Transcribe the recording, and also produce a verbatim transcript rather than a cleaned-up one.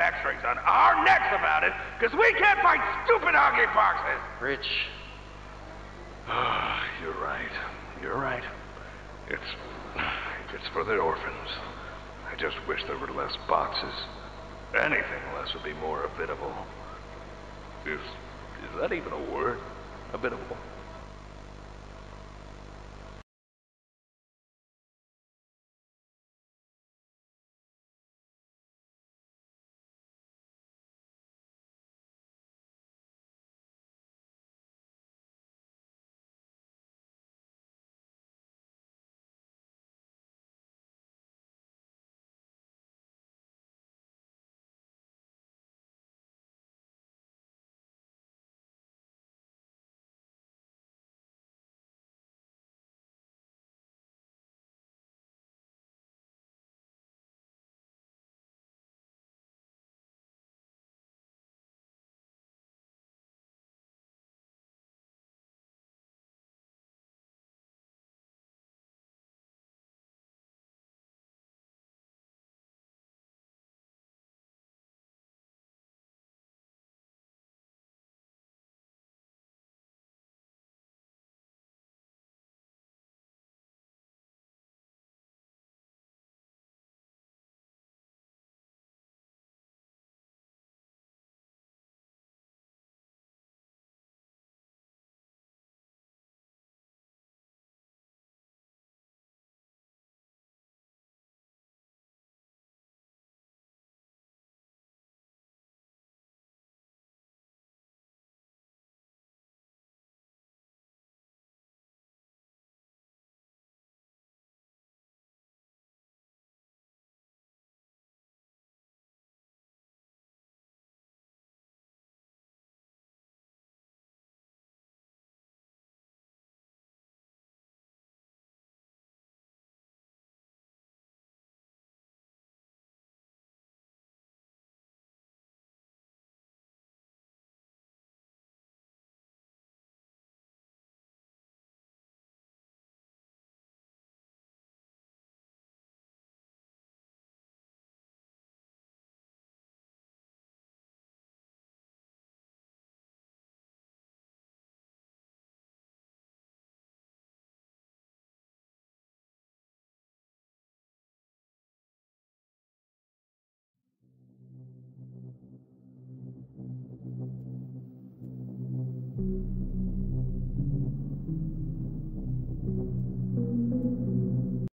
X-rays on our necks about it, because we can't fight stupid huggy boxes! Rich. You're right. You're right. It's... it's for the orphans. I just wish there were less boxes. Anything less would be more habitable. Is... is that even a word? Habitable?